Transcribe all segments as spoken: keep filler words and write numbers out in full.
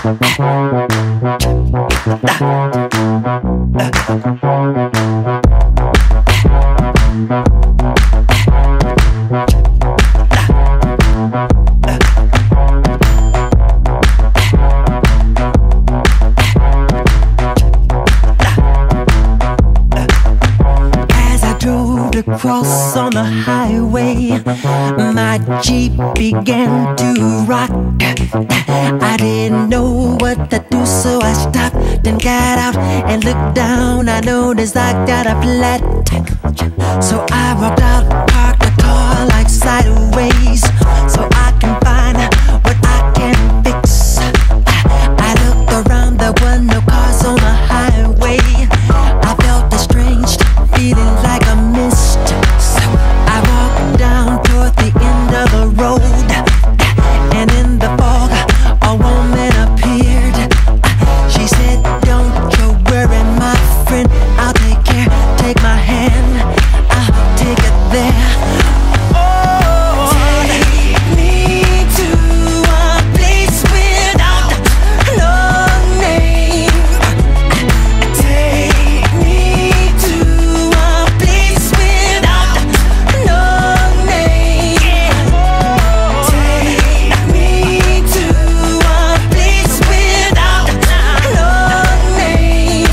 Cross on the highway, my Jeep began to rock. I didn't know what to do, so I stopped, then got out and looked down. I noticed I got a flat, so I walked out, parked the car like sideways, so I can find what I can fix. I looked around, there were no cars on the highway. I felt a strange feeling like a mist. So I walked down toward the end of the road, and in the fog a woman appeared. She said, "Don't you worry, my friend, I'll take care. Take my hand, I'll take it there." Oh, take me to a place without no name. Take me to a place without no name. Take me to a place without no name.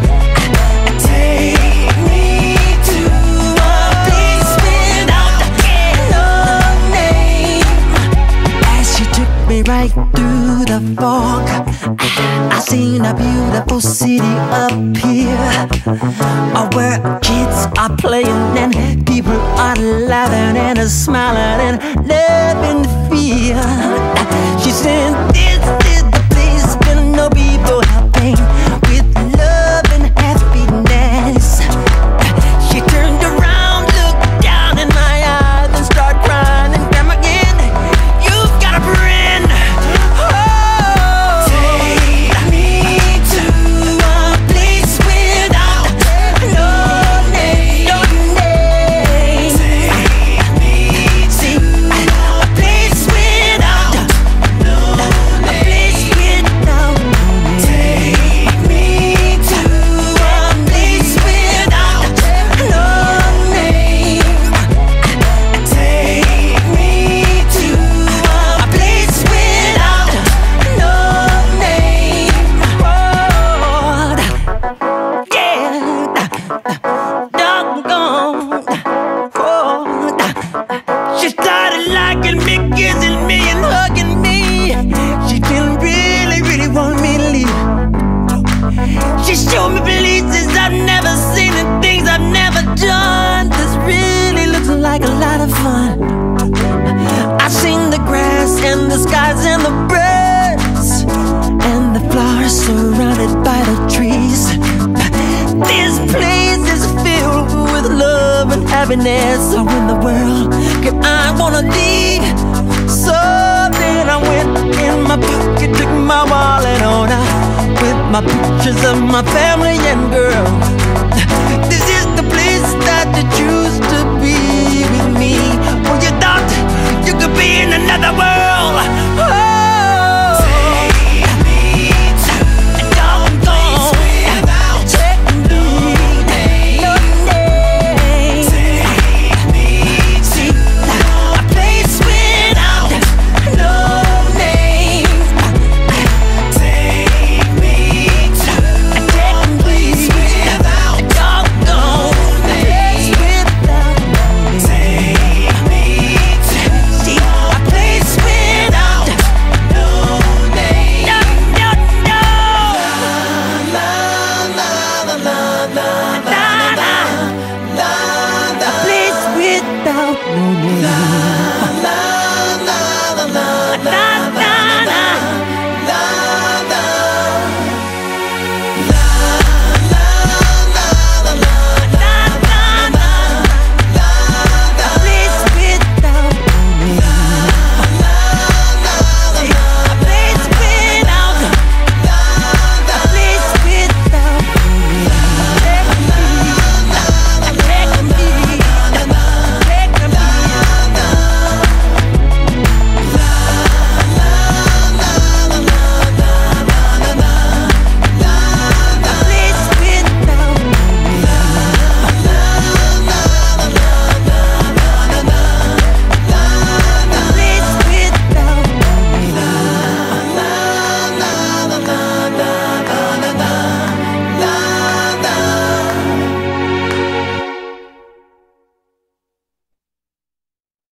Take me to a place without no name. As she took me right through the fog, I seen a beautiful city up here, uh, where kids are playing and people are laughing and smiling and loving the feel. She said, "This is the place where no people have pain, with love and happiness." She turned around, looked down in my eyes, and started crying and crying again. "You've got a friend." Oh, take me to a place without no name. No name. Take me to a place without no name. A place without no name. Take me to a place without no name. Take me to a place without no name. Oh, yeah, doggone. Oh, she started liking me, kissing me, and hugging me. She didn't really, really want me to leave. She showed me places I've never seen and things I've never done. This really looks like a lot of fun. I seen the grass and the skies and the birds and the flowers surrounded by the trees. This place is filled with love and happiness. So in the world can I wanna leave? So then I went in my pocket, took my wallet on out with my pictures of my family and girl.